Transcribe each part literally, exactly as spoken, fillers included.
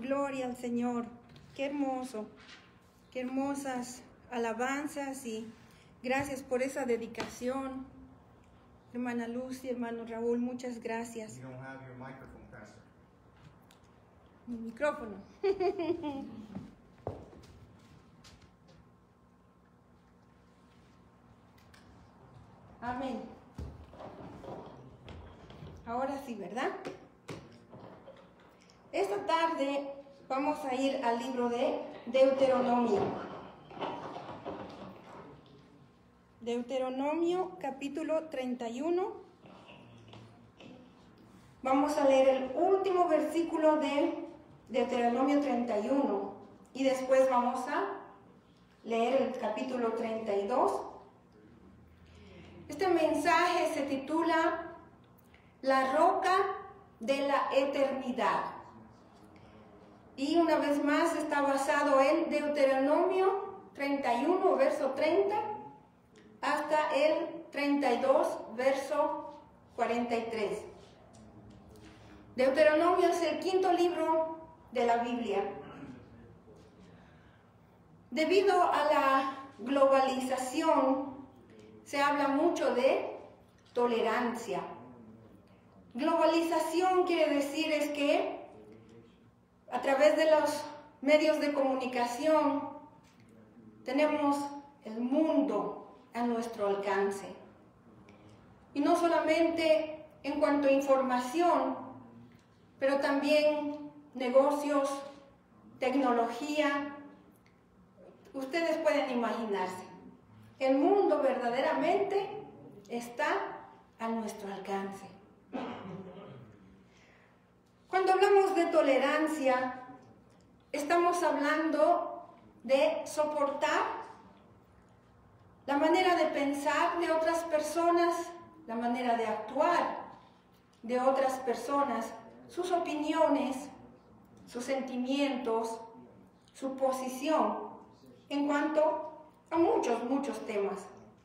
Gloria al Señor. Qué hermoso, qué hermosas alabanzas y gracias por esa dedicación. Hermana Lucy, hermano Raúl, muchas gracias. You don't have your microphone, Pastor. Mi micrófono. Amén. Ahora sí, ¿verdad? Esta tarde vamos a ir al libro de Deuteronomio. Deuteronomio capítulo treinta y uno. Vamos a leer el último versículo de Deuteronomio treinta y uno y después vamos a leer el capítulo treinta y dos. Este mensaje se titula La roca de la eternidad. Y una vez más está basado en Deuteronomio treinta y uno, verso treinta, hasta el treinta y dos, verso cuarenta y tres. Deuteronomio es el quinto libro de la Biblia. Debido a la globalización, se habla mucho de tolerancia. Globalización quiere decir es que a través de los medios de comunicación tenemos el mundo a nuestro alcance. Y no solamente en cuanto a información, pero también negocios, tecnología. Ustedes pueden imaginarse. El mundo verdaderamente está a nuestro alcance. Cuando hablamos de tolerancia, estamos hablando de soportar la manera de pensar de otras personas, la manera de actuar de otras personas, sus opiniones, sus sentimientos, su posición en cuanto a muchos, muchos temas.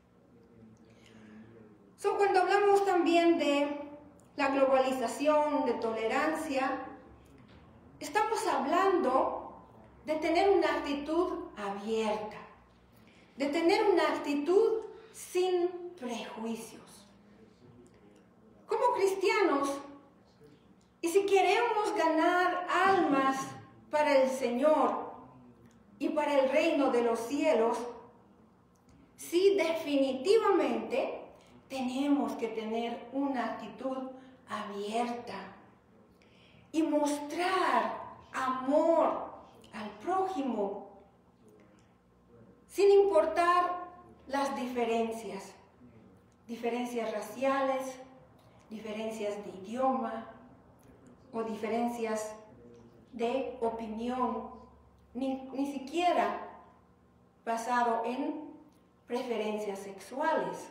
So, cuando hablamos también de la globalización, de tolerancia, estamos hablando de tener una actitud abierta, de tener una actitud sin prejuicios. Como cristianos, y si queremos ganar almas para el Señor y para el reino de los cielos, sí, definitivamente tenemos que tener una actitud abierta y mostrar amor al prójimo, sin importar las diferencias, diferencias raciales, diferencias de idioma o diferencias de opinión, ni, ni siquiera basado en preferencias sexuales.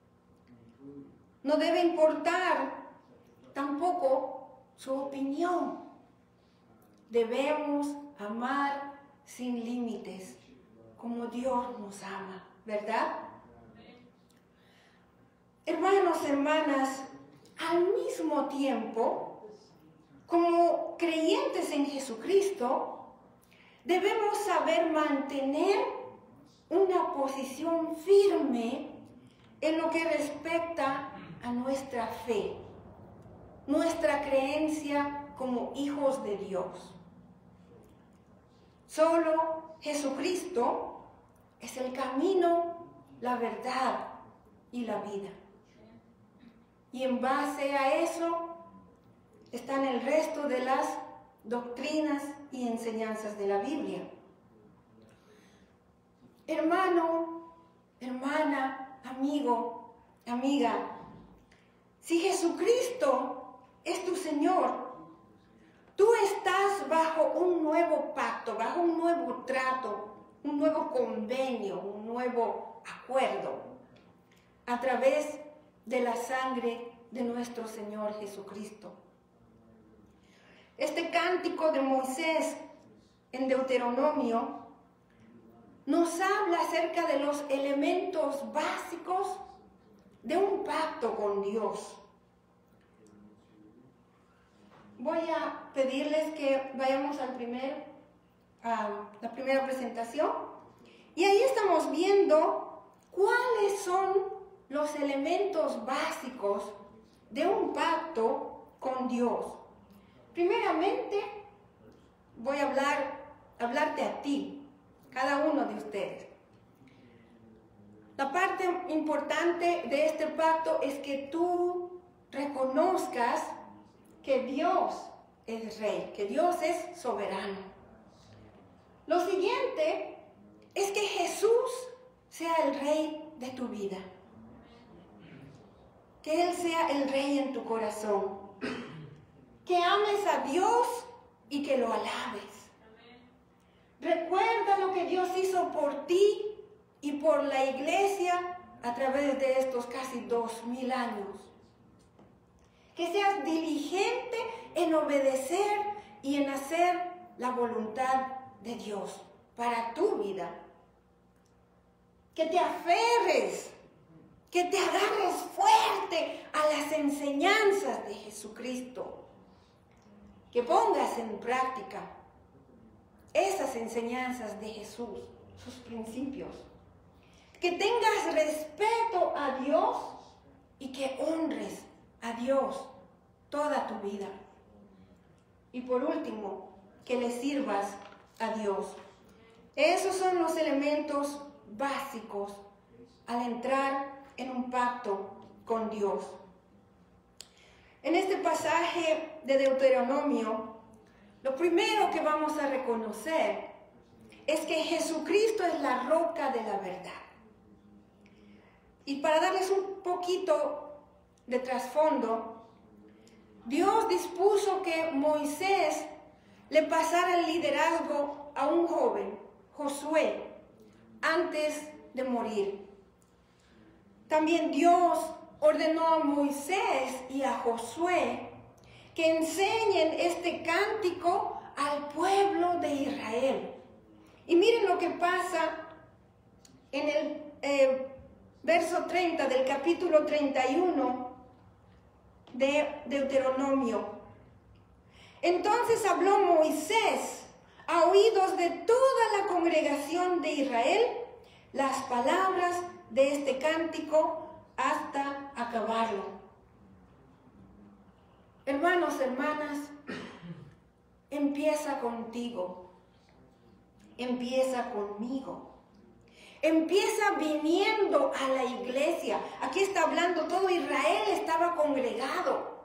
No debe importar tampoco su opinión. Debemos amar sin límites, como Dios nos ama, ¿verdad? Hermanos, hermanas, al mismo tiempo, como creyentes en Jesucristo, debemos saber mantener una posición firme en lo que respecta a nuestra fe, nuestra creencia como hijos de Dios. Solo Jesucristo es el camino, la verdad y la vida. Y en base a eso están el resto de las doctrinas y enseñanzas de la Biblia. Hermano, hermana, amigo, amiga, si Jesucristo es tu Señor, tú estás bajo un nuevo pacto, bajo un nuevo trato, un nuevo convenio, un nuevo acuerdo, a través de la sangre de nuestro Señor Jesucristo. Este cántico de Moisés en Deuteronomio nos habla acerca de los elementos básicos de un pacto con Dios. voy a pedirles que vayamos al primer, a la primera presentación. Y ahí estamos viendo cuáles son los elementos básicos de un pacto con Dios. Primeramente, voy a hablar, hablarte a ti, cada uno de ustedes. La parte importante de este pacto es que tú reconozcas que Dios es rey, que Dios es soberano. Lo siguiente es que Jesús sea el rey de tu vida. Que Él sea el rey en tu corazón. Que ames a Dios y que lo alabes. Recuerda lo que Dios hizo por ti y por la iglesia a través de estos casi dos mil años. Que seas diligente en obedecer y en hacer la voluntad de Dios para tu vida. Que te aferres, que te agarres fuerte a las enseñanzas de Jesucristo. Que pongas en práctica esas enseñanzas de Jesús, sus principios. Que tengas respeto a Dios y que honres a Dios toda tu vida. Y por último, que le sirvas a Dios. Esos son los elementos básicos al entrar en un pacto con Dios. En este pasaje de Deuteronomio, lo primero que vamos a reconocer es que Jesucristo es la roca de la verdad. Y para darles un poquito de trasfondo, Dios dispuso que Moisés le pasara el liderazgo a un joven, Josué, antes de morir. También Dios ordenó a Moisés y a Josué que enseñen este cántico al pueblo de Israel. Y miren lo que pasa en el eh, verso treinta del capítulo treinta y uno de Deuteronomio. Entonces habló Moisés a oídos de toda la congregación de Israel las palabras de este cántico hasta acabarlo. Hermanos, hermanas, empieza contigo, empieza conmigo. Empieza viniendo a la iglesia. Aquí está hablando, todo Israel estaba congregado.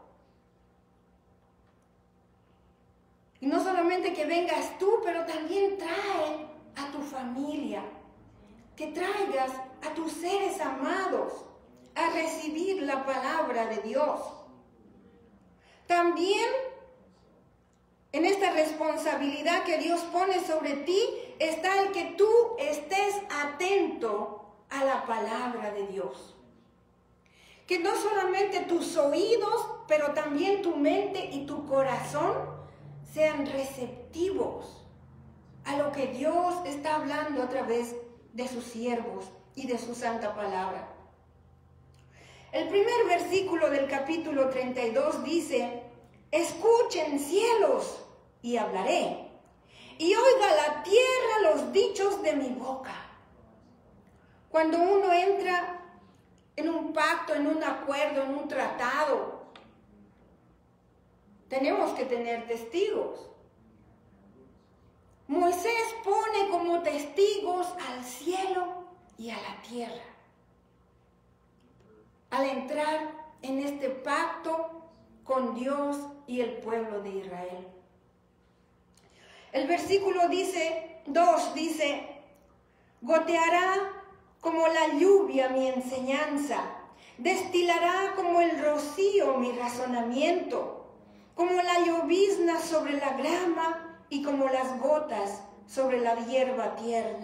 Y no solamente que vengas tú, pero también trae a tu familia. Que traigas a tus seres amados a recibir la palabra de Dios. También en esta responsabilidad que Dios pone sobre ti está el que tú estés atento a la palabra de Dios. Que no solamente tus oídos, pero también tu mente y tu corazón sean receptivos a lo que Dios está hablando a través de sus siervos y de su santa palabra. El primer versículo del capítulo treinta y dos dice: escuchen cielos y hablaré, y oiga la tierra los dichos de mi boca. Cuando uno entra en un pacto, en un acuerdo, en un tratado, tenemos que tener testigos. Moisés pone como testigos al cielo y a la tierra al entrar en este pacto con Dios y el pueblo de Israel. El versículo dice, dos dice, goteará como la lluvia mi enseñanza, destilará como el rocío mi razonamiento, como la llovizna sobre la grama y como las gotas sobre la hierba tierna.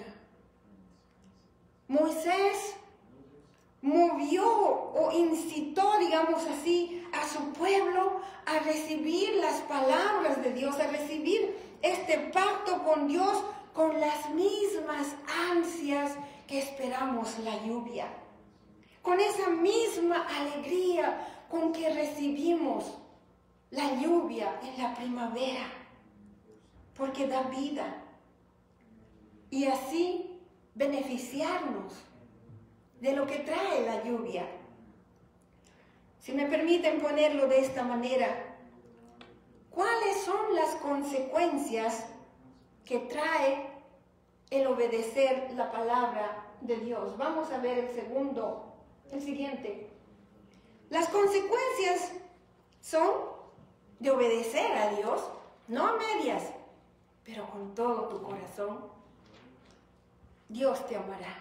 Moisés movió o incitó, digamos así, a su pueblo a recibir las palabras de Dios, a recibir este pacto con Dios con las mismas ansias que esperamos la lluvia, con esa misma alegría con que recibimos la lluvia en la primavera, porque da vida. Y así beneficiarnos de lo que trae la lluvia. Si me permiten ponerlo de esta manera, ¿cuáles son las consecuencias que trae el obedecer la palabra de Dios? Vamos a ver el segundo, el siguiente. Las consecuencias son de obedecer a Dios, no a medias, pero con todo tu corazón. Dios te amará.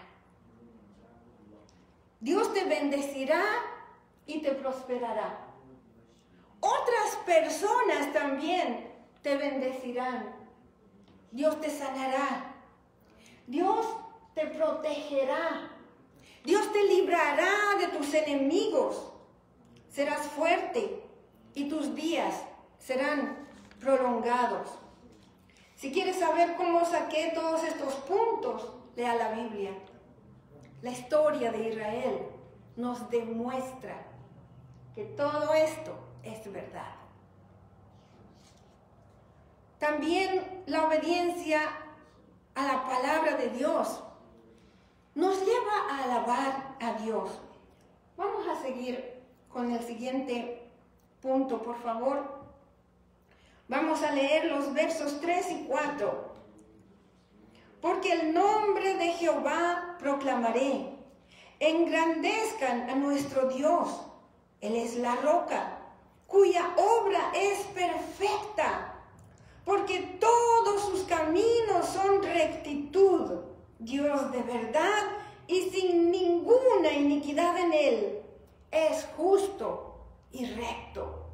Dios te bendecirá y te prosperará. Otras personas también te bendecirán. Dios te sanará. Dios te protegerá. Dios te librará de tus enemigos. Serás fuerte y tus días serán prolongados. Si quieres saber cómo saqué todos estos puntos, lea la Biblia. La historia de Israel nos demuestra que todo esto es verdad. También la obediencia a la palabra de Dios nos lleva a alabar a Dios. Vamos a seguir con el siguiente punto, por favor. Vamos a leer los versos tres y cuatro. Porque el nombre de Jehová proclamaré, engrandezcan a nuestro Dios. Él es la roca, cuya obra es perfecta, porque todos sus caminos son rectitud. Dios de verdad y sin ninguna iniquidad en él, es justo y recto.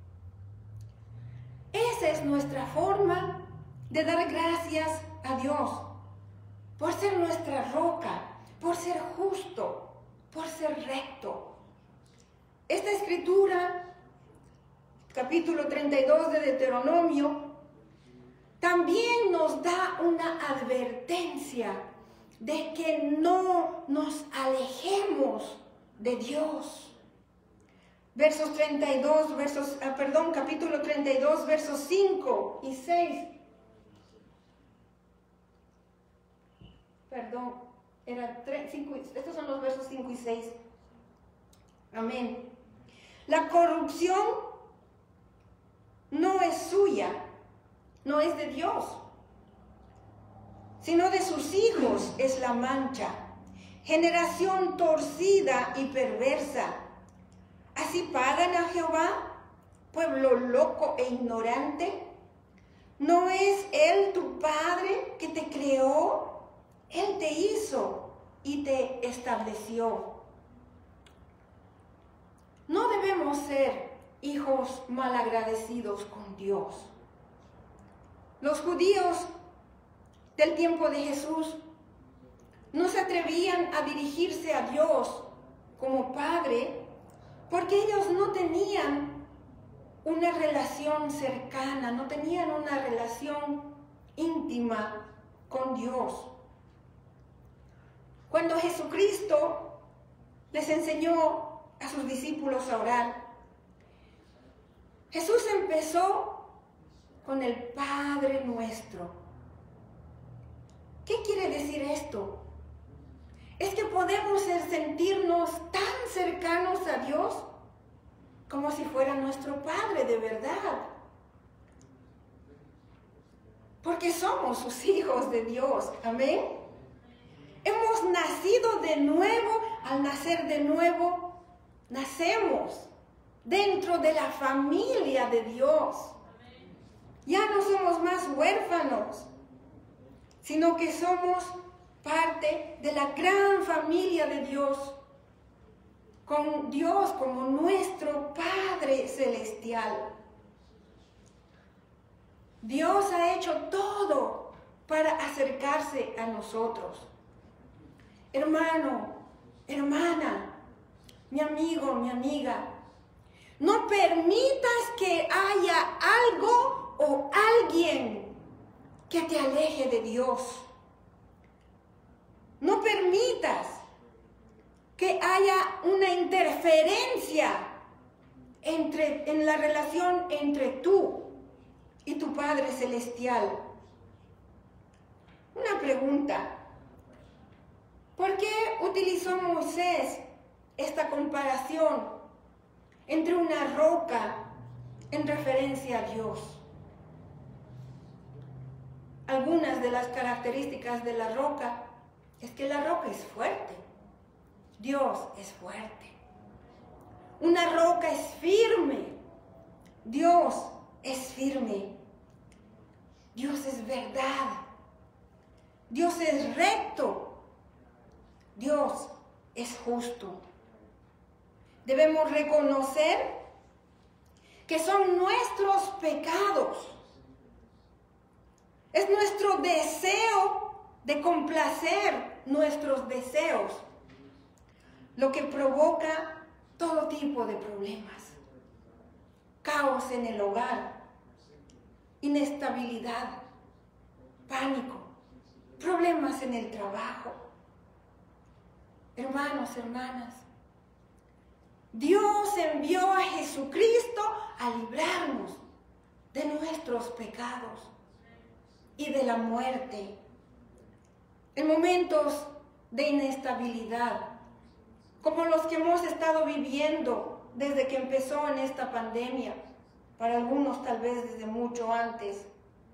Esa es nuestra forma de dar gracias a Dios, por ser nuestra roca, por ser justo, por ser recto. Esta escritura, capítulo treinta y dos de Deuteronomio, también nos da una advertencia de que no nos alejemos de Dios. Versos treinta y dos, versos, ah, perdón, capítulo treinta y dos, versos cinco y seis. Perdón, era tres, cinco, estos son los versos cinco y seis. Amén. La corrupción no es suya, no es de Dios, sino de sus hijos es la mancha. Generación torcida y perversa. ¿Así pagan a Jehová, pueblo loco e ignorante? ¿No es Él tu Padre que te creó? Él te hizo y te estableció. No debemos ser hijos malagradecidos con Dios. Los judíos del tiempo de Jesús no se atrevían a dirigirse a Dios como Padre porque ellos no tenían una relación cercana, no tenían una relación íntima con Dios. Cuando Jesucristo les enseñó a sus discípulos a orar, Jesús empezó con el Padre Nuestro. ¿Qué quiere decir esto? Es que podemos sentirnos tan cercanos a Dios como si fuera nuestro Padre de verdad. Porque somos sus hijos de Dios. Amén. Hemos nacido de nuevo. Al nacer de nuevo, nacemos dentro de la familia de Dios. Ya no somos más huérfanos, sino que somos parte de la gran familia de Dios, con Dios como nuestro Padre Celestial. Dios ha hecho todo para acercarse a nosotros. Hermano, hermana, mi amigo, mi amiga, no permitas que haya algo o alguien que te aleje de Dios. No permitas que haya una interferencia entre, en la relación entre tú y tu Padre Celestial. Una pregunta. ¿Por qué utilizó Moisés esta comparación entre una roca en referencia a Dios? Algunas de las características de la roca es que la roca es fuerte. Dios es fuerte. Una roca es firme. Dios es firme. Dios es verdad. Dios es recto. Dios es justo. Debemos reconocer que son nuestros pecados. Es nuestro deseo de complacer nuestros deseos lo que provoca todo tipo de problemas. Caos en el hogar, inestabilidad, pánico, problemas en el trabajo. Hermanos, hermanas, Dios envió a Jesucristo a librarnos de nuestros pecados y de la muerte. En momentos de inestabilidad, como los que hemos estado viviendo desde que empezó en esta pandemia, para algunos tal vez desde mucho antes.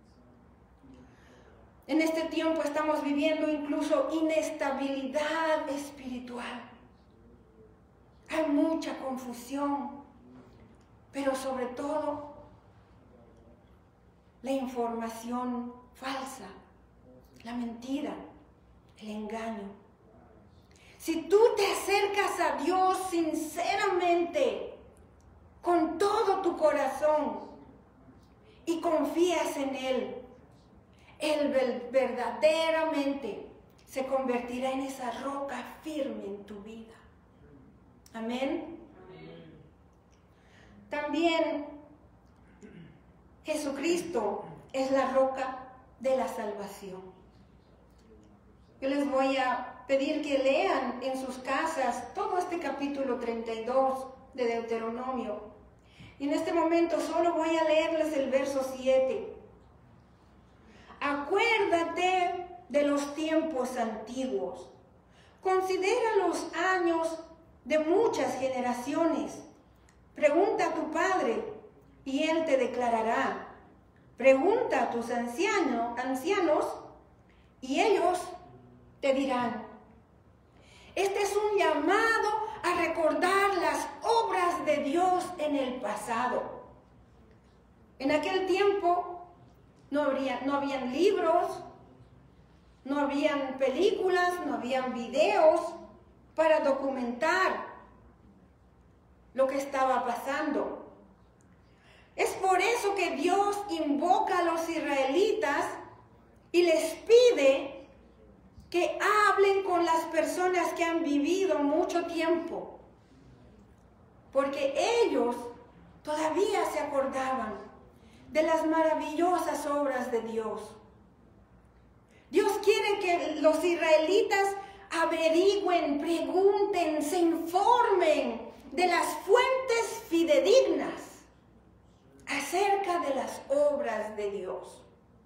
En este tiempo estamos viviendo incluso inestabilidad espiritual. Hay mucha confusión, pero sobre todo la información falsa, la mentira, el engaño. Si tú te acercas a Dios sinceramente, con todo tu corazón, y confías en Él, Él verdaderamente se convertirá en esa roca firme en tu vida. Amén. Amén. También Jesucristo es la roca de la salvación. Yo les voy a pedir que lean en sus casas todo este capítulo treinta y dos de Deuteronomio. Y en este momento solo voy a leerles el verso siete. Acuérdate de los tiempos antiguos. Considera los años de muchas generaciones. Pregunta a tu padre y él te declarará. Pregunta a tus ancianos, ancianos y ellos te dirán. Este es un llamado a recordar las obras de Dios en el pasado. En aquel tiempo no, habría, no habían libros, no habían películas, no habían videos para documentar lo que estaba pasando. Es por eso que Dios invoca a los israelitas y les pide que hablen con las personas que han vivido mucho tiempo, porque ellos todavía se acordaban de las maravillosas obras de Dios. Dios quiere que los israelitas averigüen, pregunten, se informen de las fuentes fidedignas acerca de las obras de Dios.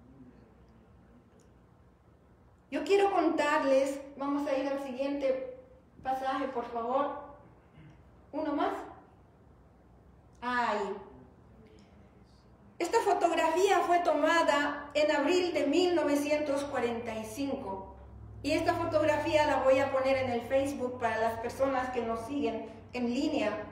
Yo quiero contarles, vamos a ir al siguiente pasaje, por favor. ¿Uno más? Ay. Esta fotografía fue tomada en abril de mil novecientos cuarenta y cinco. Y esta fotografía la voy a poner en el Facebook para las personas que nos siguen en línea.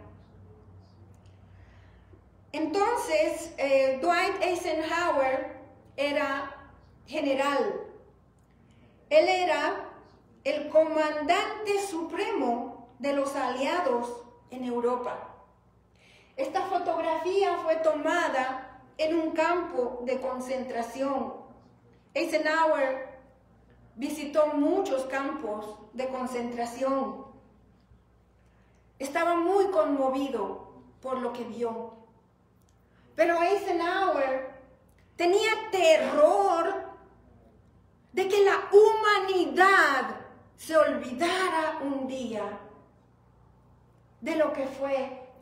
Entonces, eh, Dwight Eisenhower era general. Él era el comandante supremo de los aliados en Europa. Esta fotografía fue tomada en un campo de concentración. Eisenhower visitó muchos campos de concentración. Estaba muy conmovido por lo que vio. Pero Eisenhower tenía terror de que la humanidad se olvidara un día de lo que fue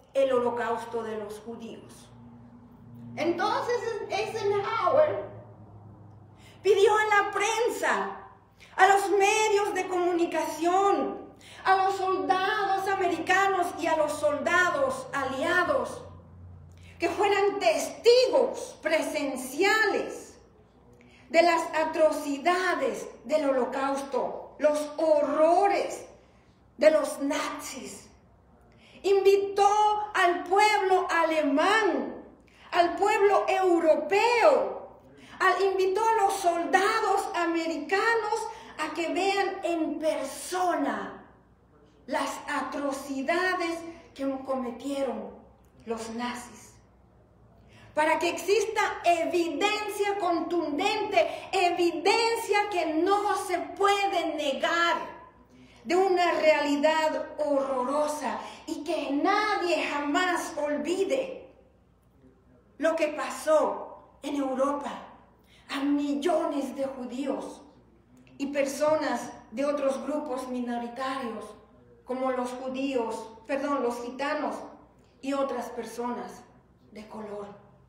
el holocausto de los judíos. Entonces Eisenhower pidió a la prensa, a los medios de comunicación, a los soldados americanos y a los soldados aliados que fueran testigos presenciales de las atrocidades del holocausto, los horrores de los nazis. Invitó al pueblo alemán, al pueblo europeo, al, invitó a los soldados americanos a que vean en persona las atrocidades que cometieron los nazis. Para que exista evidencia contundente, evidencia que no se puede negar de una realidad horrorosa y que nadie jamás olvide lo que pasó en Europa a millones de judíos y personas de otros grupos minoritarios como los judíos, perdón, los gitanos y otras personas de color.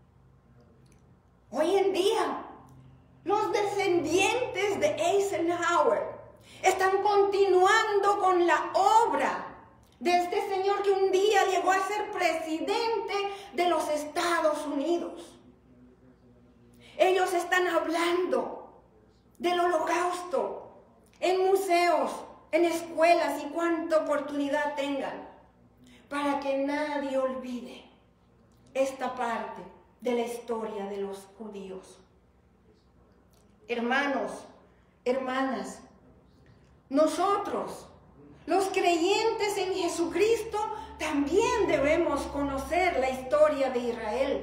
Hoy en día, los descendientes de Eisenhower están continuando con la obra de este señor que un día llegó a ser presidente de los Estados Unidos. Ellos están hablando del holocausto en museos, en escuelas y cuánta oportunidad tengan para que nadie olvide esta parte de la historia de los judíos. Hermanos, hermanas, nosotros, los creyentes en Jesucristo, también debemos conocer la historia de Israel.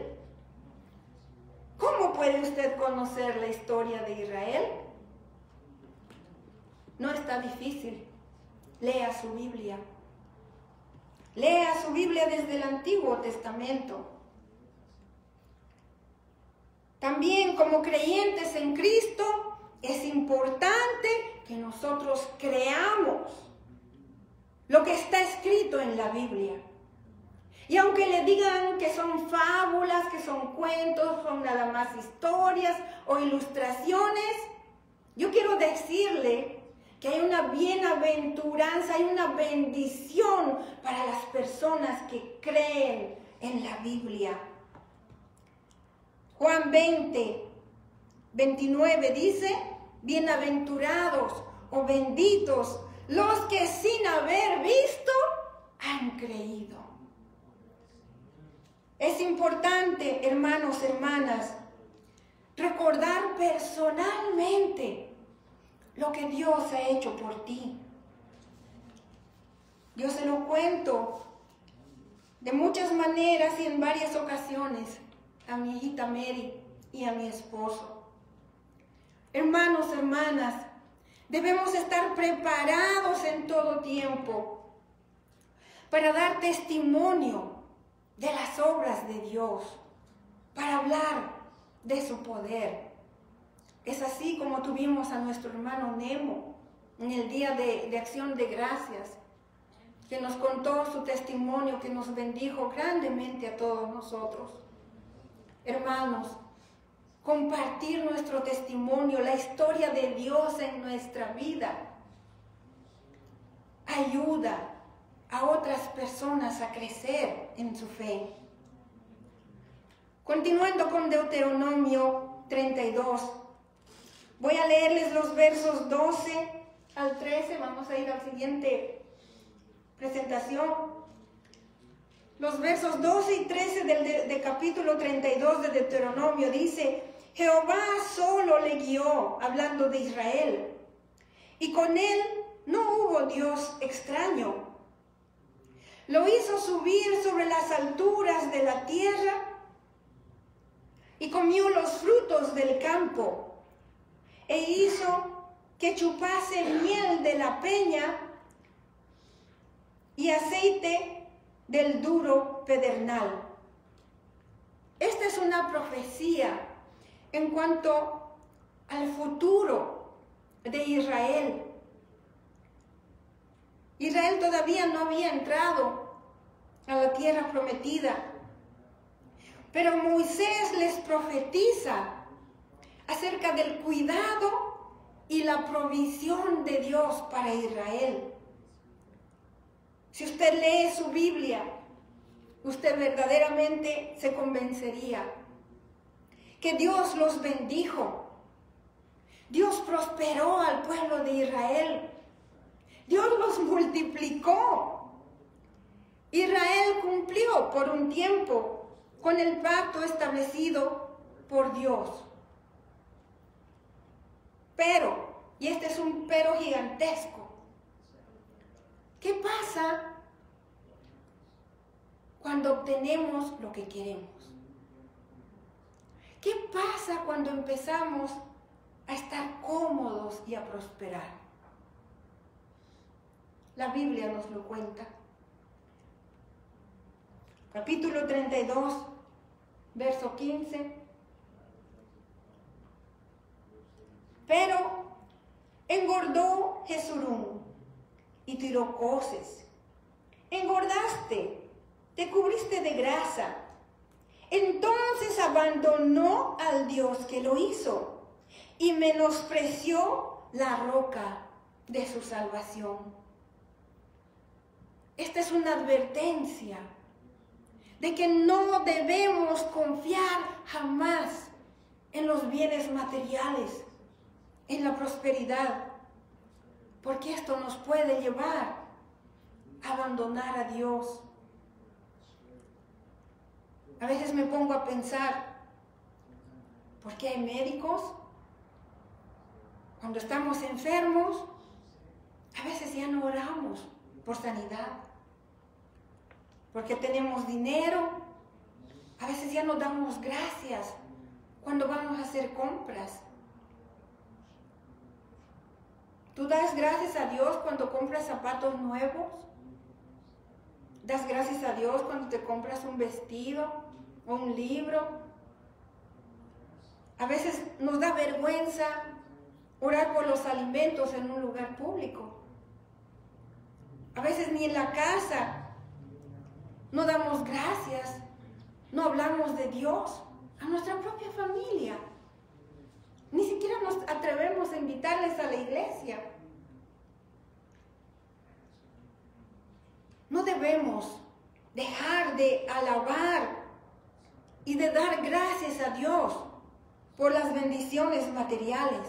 ¿Cómo puede usted conocer la historia de Israel? No está difícil. Lea su Biblia. Lea su Biblia desde el Antiguo Testamento. También como creyentes en Cristo es importante que nosotros creamos lo que está escrito en la Biblia. Y aunque le digan que son fábulas, que son cuentos, son nada más historias o ilustraciones, yo quiero decirle que hay una bienaventuranza, hay una bendición para las personas que creen en la Biblia. Juan veinte, veintinueve dice: bienaventurados o benditos los que sin haber visto han creído. Es importante, hermanos, hermanas, recordar personalmente lo que Dios ha hecho por ti. Yo se lo cuento de muchas maneras y en varias ocasiones a mi hijita Mary y a mi esposo. Hermanos, hermanas, debemos estar preparados en todo tiempo para dar testimonio de las obras de Dios, para hablar de su poder. Es así como tuvimos a nuestro hermano Nemo en el Día de, de Acción de Gracias, que nos contó su testimonio, que nos bendijo grandemente a todos nosotros. Hermanos, compartir nuestro testimonio, la historia de Dios en nuestra vida, ayuda a otras personas a crecer en su fe. Continuando con Deuteronomio treinta y dos, voy a leerles los versos doce al trece, vamos a ir a la siguiente presentación. Los versos doce y trece del de, de capítulo treinta y dos de Deuteronomio dice: Jehová solo le guió, hablando de Israel, y con él no hubo Dios extraño. Lo hizo subir sobre las alturas de la tierra y comió los frutos del campo, e hizo que chupase miel de la peña y aceite del duro pedernal. Esta es una profecía en cuanto al futuro de Israel. Israel todavía no había entrado a la tierra prometida. Pero Moisés les profetiza acerca del cuidado y la provisión de Dios para Israel. Si usted lee su Biblia, usted verdaderamente se convencería que Dios los bendijo. Dios prosperó al pueblo de Israel. Dios los multiplicó. Israel cumplió por un tiempo con el pacto establecido por Dios. Pero, y este es un pero gigantesco, ¿qué pasa cuando obtenemos lo que queremos? ¿Qué pasa cuando empezamos a estar cómodos y a prosperar? La Biblia nos lo cuenta. Capítulo treinta y dos, verso quince. Pero engordó Jesurún y tiró coces. Engordaste, te cubriste de grasa. Entonces abandonó al Dios que lo hizo y menospreció la roca de su salvación. Esta es una advertencia de que no debemos confiar jamás en los bienes materiales, en la prosperidad, porque esto nos puede llevar a abandonar a Dios. A veces me pongo a pensar, ¿por qué hay médicos? Cuando estamos enfermos, a veces ya no oramos por sanidad. Porque tenemos dinero, a veces ya no damos gracias cuando vamos a hacer compras. ¿Tú das gracias a Dios cuando compras zapatos nuevos? ¿Das gracias a Dios cuando te compras un vestido o un libro? A veces nos da vergüenza orar por los alimentos en un lugar público. A veces ni en la casa no damos gracias, no hablamos de Dios a nuestra propia familia. Ni siquiera nos atrevemos a invitarles a la iglesia. No debemos dejar de alabar y de dar gracias a Dios por las bendiciones materiales.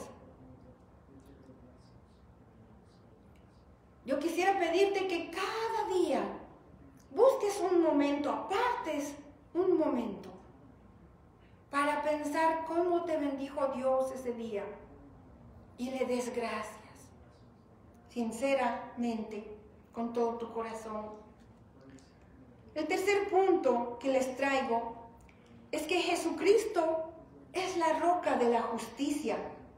Yo quisiera pedirte que cada día busques un momento, apartes un momento para pensar cómo te bendijo Dios ese día y le des gracias, sinceramente, con todo tu corazón. El tercer punto que les traigo es que Jesucristo es la roca de la justicia.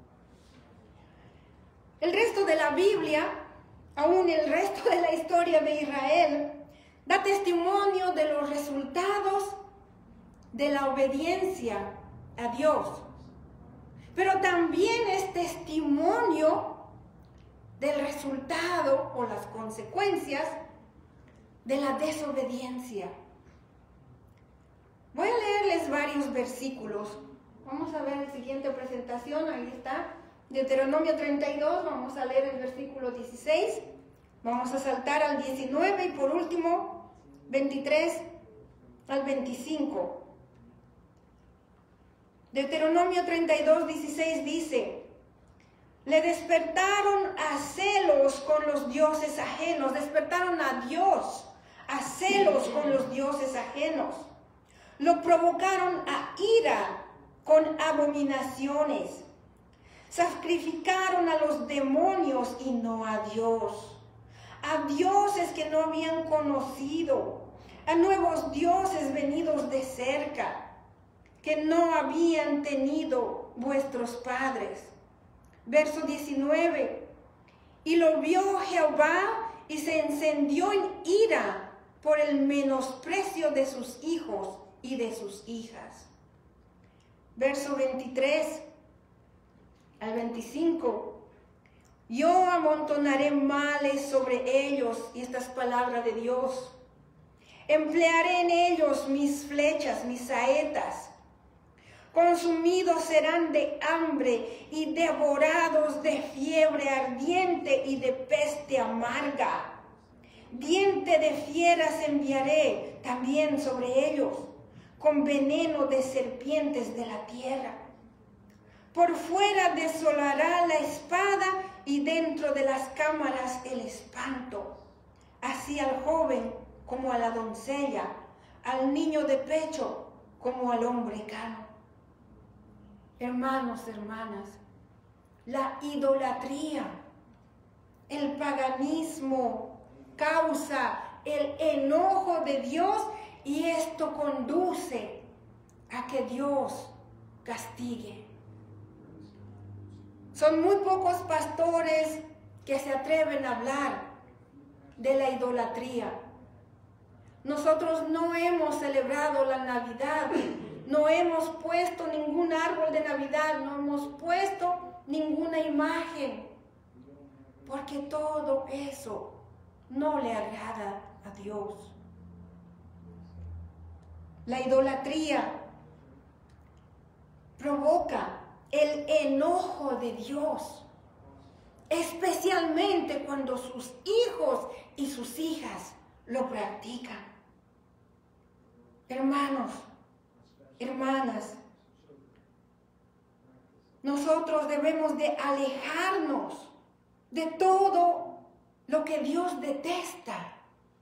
El resto de la Biblia, aún el resto de la historia de Israel, da testimonio de los resultados de la obediencia a Dios, pero también es testimonio del resultado o las consecuencias de la desobediencia. Voy a leerles varios versículos. Vamos a ver la siguiente presentación, ahí está, Deuteronomio treinta y dos, vamos a leer el versículo dieciséis, vamos a saltar al diecinueve y por último, veintitrés al veinticinco. Deuteronomio treinta y dos, dieciséis dice: le despertaron a celos con los dioses ajenos, despertaron a Dios a celos con los dioses ajenos, lo provocaron a ira con abominaciones, sacrificaron a los demonios y no a Dios, a dioses que no habían conocido, a nuevos dioses venidos de cerca, que no habían tenido vuestros padres. Verso diecinueve, y lo vio Jehová y se encendió en ira por el menosprecio de sus hijos y de sus hijas. Verso veintitrés al veinticinco, yo amontonaré males sobre ellos, y esta es palabra de Dios, Emplearé en ellos mis flechas, mis saetas. Consumidos serán de hambre y devorados de fiebre ardiente y de peste amarga. Diente de fieras enviaré también sobre ellos, con veneno de serpientes de la tierra. Por fuera desolará la espada y dentro de las cámaras el espanto. Así al joven como a la doncella, al niño de pecho como al hombre cano. Hermanos, hermanas, la idolatría, el paganismo causa el enojo de Dios y esto conduce a que Dios castigue. Son muy pocos pastores que se atreven a hablar de la idolatría. Nosotros no hemos celebrado la Navidad, no hemos puesto ningún árbol de Navidad, no hemos puesto ninguna imagen, porque todo eso no le agrada a Dios. La idolatría provoca el enojo de Dios, especialmente cuando sus hijos y sus hijas lo practican. Hermanos, hermanas, nosotros debemos de alejarnos de todo lo que Dios detesta.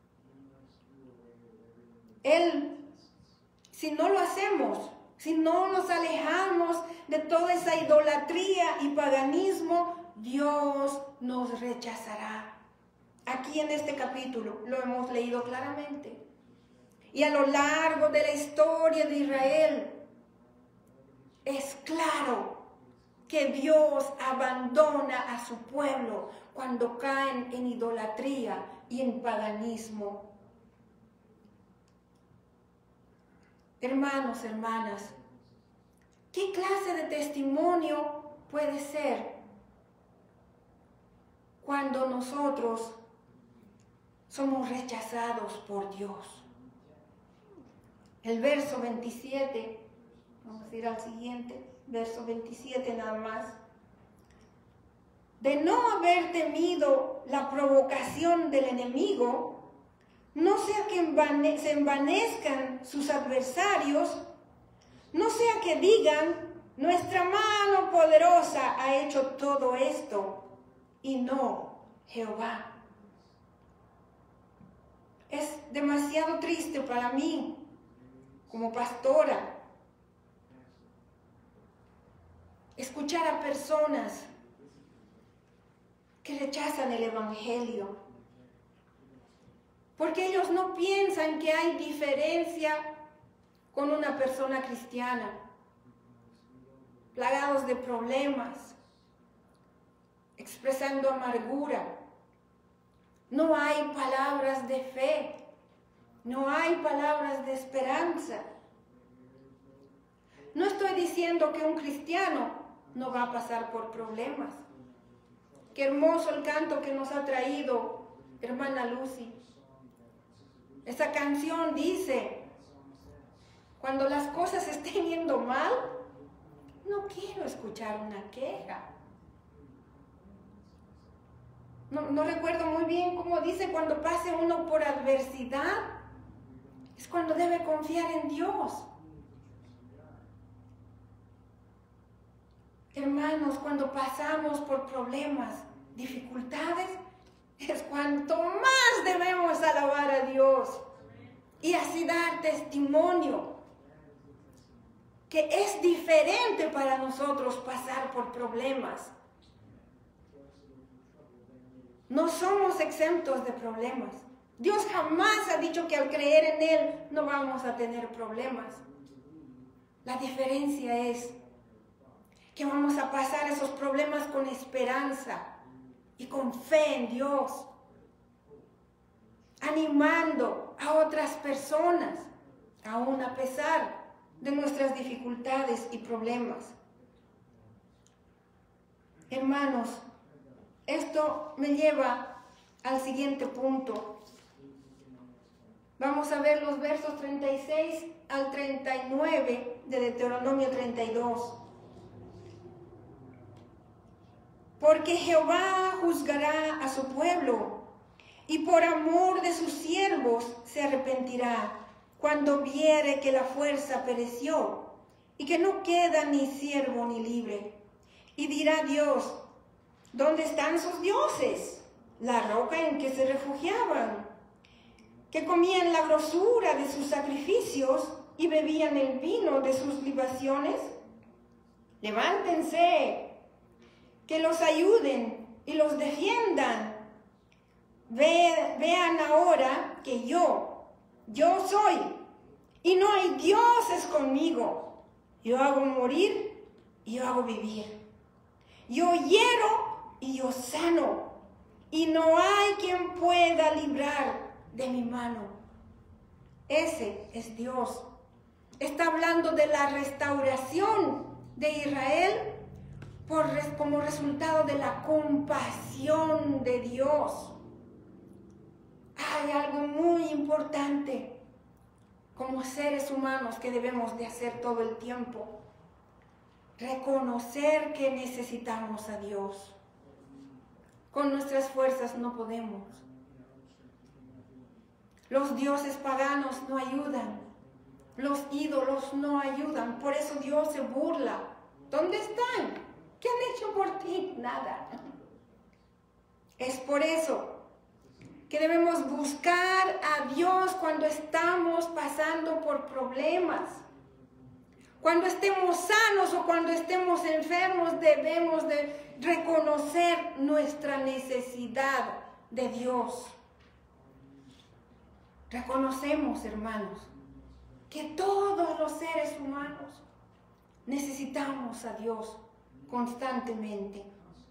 Él, si no lo hacemos, si no nos alejamos de toda esa idolatría y paganismo, Dios nos rechazará. Aquí en este capítulo lo hemos leído claramente. Y a lo largo de la historia de Israel, es claro que Dios abandona a su pueblo cuando caen en idolatría y en paganismo. Hermanos, hermanas, ¿qué clase de testimonio puede ser cuando nosotros somos rechazados por Dios? El verso veintisiete, vamos a ir al siguiente, verso veintisiete nada más. De no haber temido la provocación del enemigo, no sea que envane- se envanezcan sus adversarios, no sea que digan, nuestra mano poderosa ha hecho todo esto, y no Jehová. Es demasiado triste para mí, como pastora, escuchar a personas que rechazan el Evangelio, porque ellos no piensan que hay diferencia con una persona cristiana, plagados de problemas, expresando amargura. No hay palabras de fe, no hay palabras de esperanza. No estoy diciendo que un cristiano no va a pasar por problemas. Qué hermoso el canto que nos ha traído hermana Lucy. Esa canción dice, cuando las cosas estén yendo mal, no quiero escuchar una queja. No, no recuerdo muy bien cómo dice, cuando pase uno por adversidad, es cuando debe confiar en Dios. Hermanos, cuando pasamos por problemas, dificultades, es cuanto más debemos alabar a Dios y así dar testimonio que es diferente para nosotros pasar por problemas. No somos exentos de problemas. Dios jamás ha dicho que al creer en Él no vamos a tener problemas. La diferencia es que vamos a pasar esos problemas con esperanza y con fe en Dios, animando a otras personas, aún a pesar de nuestras dificultades y problemas. Hermanos, esto me lleva al siguiente punto. Vamos a ver los versos treinta y seis al treinta y nueve de Deuteronomio treinta y dos. Porque Jehová juzgará a su pueblo, y por amor de sus siervos se arrepentirá, cuando viere que la fuerza pereció, y que no queda ni siervo ni libre. Y dirá Dios, ¿dónde están sus dioses? La roca en que se refugiaban, que comían la grosura de sus sacrificios y bebían el vino de sus libaciones. Levántense, que los ayuden y los defiendan. Ve, vean ahora que yo, yo soy, y no hay dioses conmigo. Yo hago morir y yo hago vivir. Yo hiero y yo sano, y no hay quien pueda librar de mi mano. Ese es Dios. Está hablando de la restauración de Israel por, como resultado de la compasión de Dios. Hay algo muy importante como seres humanos que debemos de hacer todo el tiempo: reconocer que necesitamos a Dios. Con nuestras fuerzas no podemos. Los dioses paganos no ayudan. Los ídolos no ayudan. Por eso Dios se burla. ¿Dónde están? ¿Qué han hecho por ti? Nada. Es por eso que debemos buscar a Dios cuando estamos pasando por problemas. Cuando estemos sanos o cuando estemos enfermos, debemos de reconocer nuestra necesidad de Dios. Reconocemos, hermanos, que todos los seres humanos necesitamos a Dios constantemente.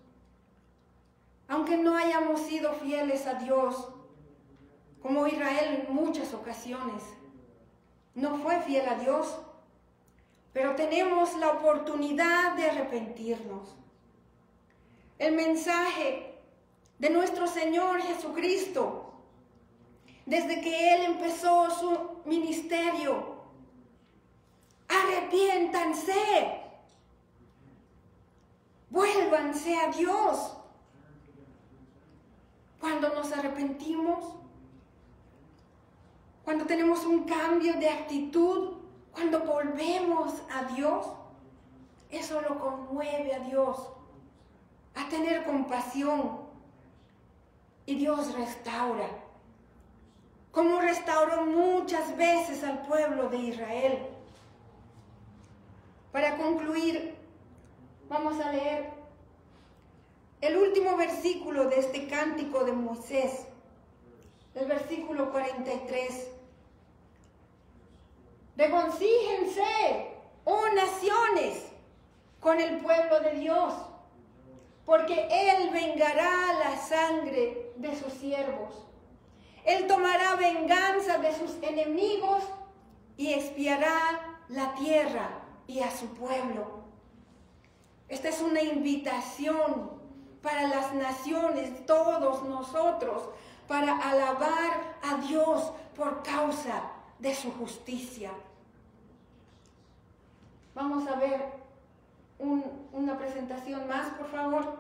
Aunque no hayamos sido fieles a Dios, como Israel en muchas ocasiones no fue fiel a Dios, pero tenemos la oportunidad de arrepentirnos. El mensaje de nuestro Señor Jesucristo, desde que Él empezó su ministerio: arrepiéntanse, vuélvanse a Dios. Cuando nos arrepentimos, cuando tenemos un cambio de actitud, cuando volvemos a Dios, eso lo conmueve a Dios a tener compasión, y Dios restaura, como restauró muchas veces al pueblo de Israel. Para concluir, vamos a leer el último versículo de este cántico de Moisés, el versículo cuarenta y tres. Regocíjense, oh naciones, con el pueblo de Dios, porque Él vengará la sangre de sus siervos. Él tomará venganza de sus enemigos y expiará la tierra y a su pueblo. Esta es una invitación para las naciones, todos nosotros, para alabar a Dios por causa de su justicia. Vamos a ver un, una presentación más, por favor.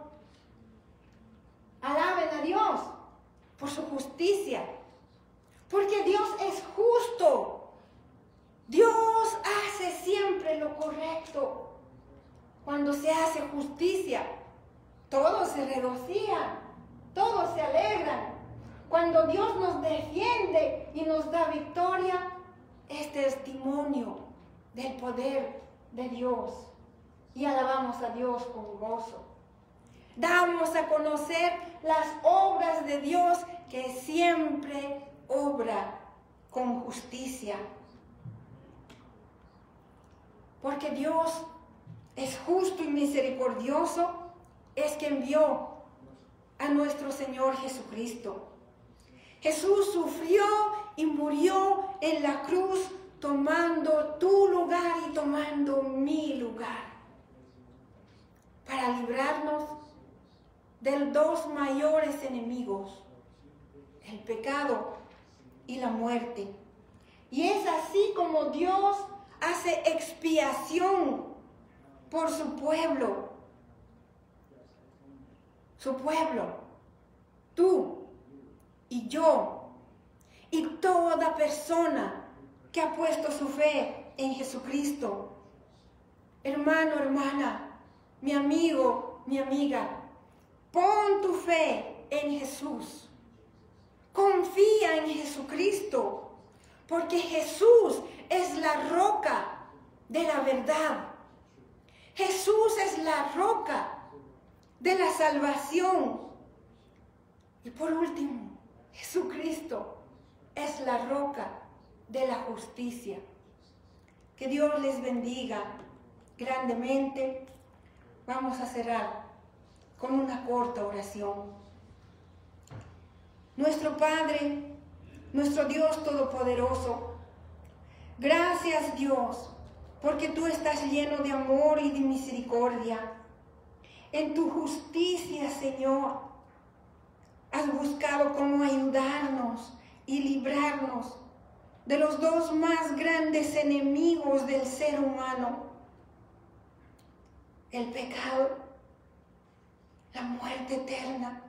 Alaben a Dios por su justicia, porque Dios es justo. Dios hace siempre lo correcto. Cuando se hace justicia, todos se regocijan, todos se alegran. Cuando Dios nos defiende y nos da victoria, es testimonio del poder de Dios. Y alabamos a Dios con gozo. Damos a conocer las obras de Dios, que siempre obra con justicia. Porque Dios es justo y misericordioso, es que envió a nuestro Señor Jesucristo. Jesús sufrió y murió en la cruz, tomando tu lugar y tomando mi lugar, para librarnos de los dos mayores enemigos, el pecado y la muerte. Y es así como Dios hace expiación por su pueblo. Su pueblo, tú y yo, y toda persona que ha puesto su fe en Jesucristo. Hermano, hermana, mi amigo, mi amiga, pon tu fe en Jesús. Confía en Jesucristo, porque Jesús es la roca de la verdad. Jesús es la roca de la salvación. Y por último, Jesucristo es la roca de la justicia. Que Dios les bendiga grandemente. Vamos a cerrar con una corta oración. Nuestro Padre, nuestro Dios Todopoderoso, gracias Dios, porque tú estás lleno de amor y de misericordia. En tu justicia, Señor, has buscado cómo ayudarnos y librarnos de los dos más grandes enemigos del ser humano: el pecado, la muerte eterna.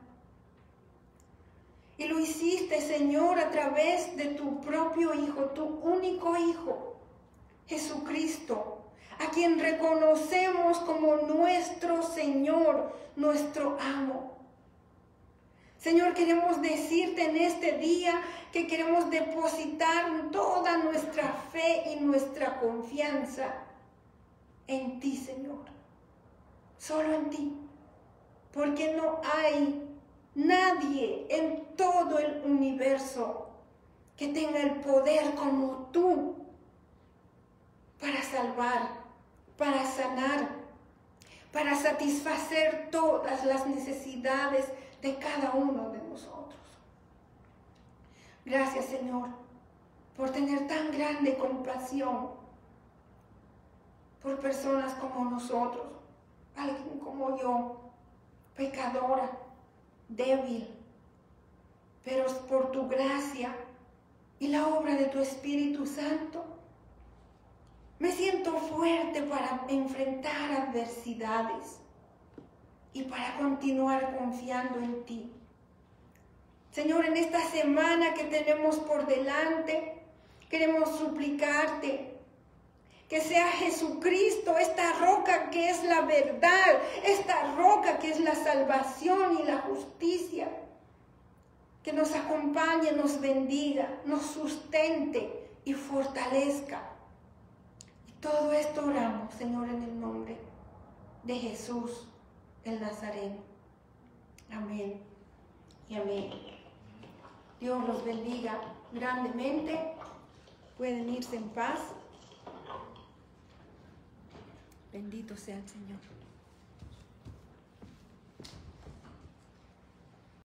Y lo hiciste, Señor, a través de tu propio Hijo, tu único Hijo, Jesucristo, a quien reconocemos como nuestro Señor, nuestro amo. Señor, queremos decirte en este día que queremos depositar toda nuestra fe y nuestra confianza en ti, Señor. Solo en ti. Porque no hay nadie en todo el universo que tenga el poder como tú para salvar, para sanar, para satisfacer todas las necesidades de cada uno de nosotros. Gracias, Señor, por tener tan grande compasión por personas como nosotros, alguien como yo, pecadora, débil, pero por tu gracia y la obra de tu Espíritu Santo, me siento fuerte para enfrentar adversidades y para continuar confiando en ti. Señor, en esta semana que tenemos por delante, queremos suplicarte que sea Jesucristo, esta roca que es la verdad, esta roca que es la salvación y la justicia, que nos acompañe, nos bendiga, nos sustente y fortalezca. Y todo esto oramos, Señor, en el nombre de Jesús, el Nazareno. Amén y amén. Dios los bendiga grandemente. Pueden irse en paz. Bendito sea el Señor.